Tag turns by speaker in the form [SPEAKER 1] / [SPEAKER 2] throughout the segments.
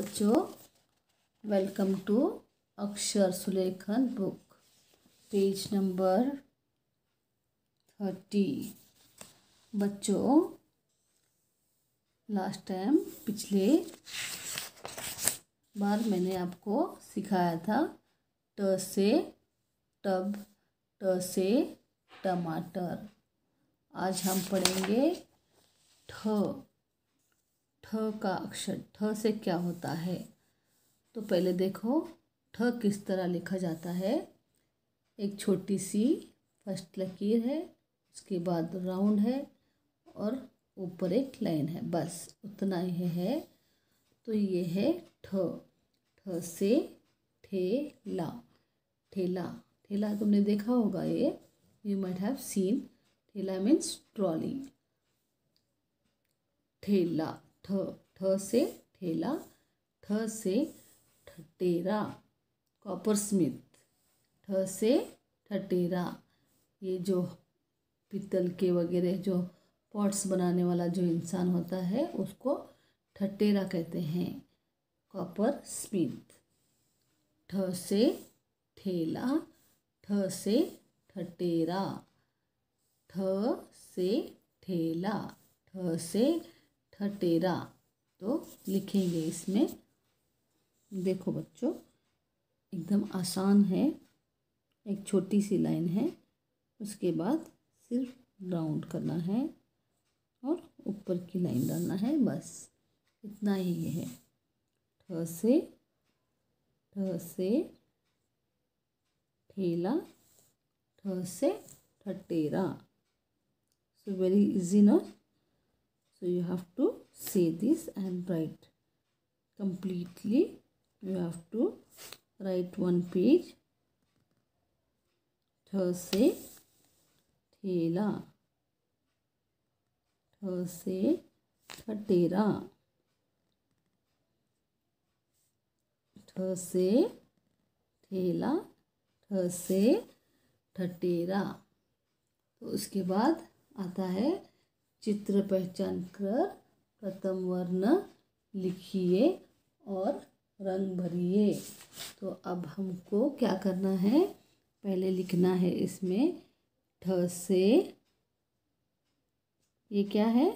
[SPEAKER 1] बच्चों, welcome to अक्षर सुलेखन book, page number 30। बच्चों, लास्ट टाइम पिछले बार मैंने आपको सिखाया था ट से टब, ट से टमाटर। आज हम पढ़ेंगे ठ। ठ का अक्षर, ठ से क्या होता है। तो पहले देखो ठ किस तरह लिखा जाता है। एक छोटी सी फर्स्ट लकीर है, उसके बाद राउंड है और ऊपर एक लाइन है, बस उतना ही है। तो ये है ठ। ठ से ठेला। ठेला, ठेला तुमने देखा होगा, ये यू माइट हैव सीन। ठेला मीन्स ट्रॉली। ठेला, ठ। ठ से ठेला, ठ से ठटेरा, कॉपर स्मिथ। ठ से ठटेरा, ये जो पीतल के वगैरह जो पॉट्स बनाने वाला जो इंसान होता है उसको ठटेरा कहते हैं, कॉपर स्मिथ। ठ से ठेला, ठ से ठटेरा, ठ से ठेला, ठ से ठटेरा। तो लिखेंगे इसमें। देखो बच्चों, एकदम आसान है। एक छोटी सी लाइन है, उसके बाद सिर्फ राउंड करना है और ऊपर की लाइन डालना है, बस इतना ही है। ठ से ठेला, ठ से ठटेरा। सो वेरी इजी ना। So you have to say this and write completely. You have to write one page. ठ से ठेला, ठ से ठटेरा, ठ से ठेला, ठ से ठटेरा। तो उसके बाद आता है चित्र पहचान कर प्रथम वर्ण लिखिए और रंग भरिए। तो अब हमको क्या करना है, पहले लिखना है इसमें ठ से, ये क्या है,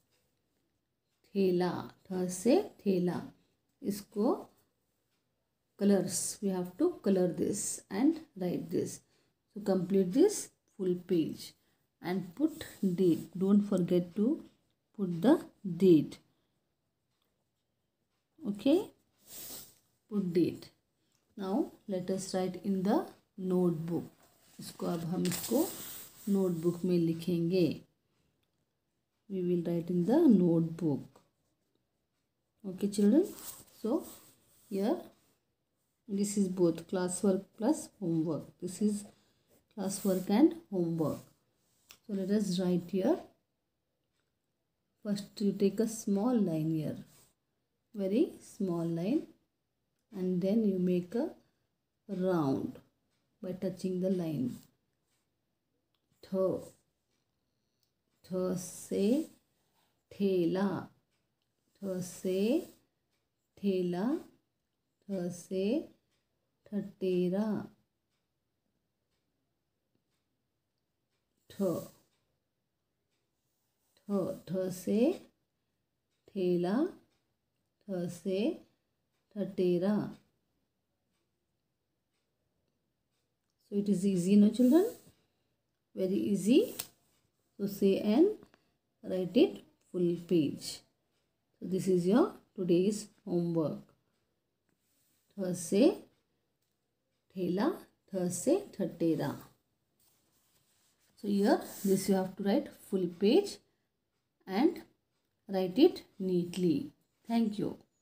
[SPEAKER 1] ठेला। ठ से ठेला, इसको colours, we have to colour this and write this. So complete this full page and put date. Don't forget to put the date. Okay, put date. Now let us write in the notebook. इसको अब हम इसको notebook में लिखेंगे. We will write in the notebook. Okay children, so here this is both classwork plus homework. This is classwork and homework. So let us write here. First you take a small line here, very small line, and then you make a round by touching the line. ठ, ठ से ठेला, ठ से ठेला, ठ से ठटेरा, ठ, ठ से ठेला, ठ से Thatera. So it is easy, no children? Very easy. So say and write it full page. So this is your today's homework. ठ से ठेला, ठ से Thatera. So here this you have to write full page and write it neatly. Thank you.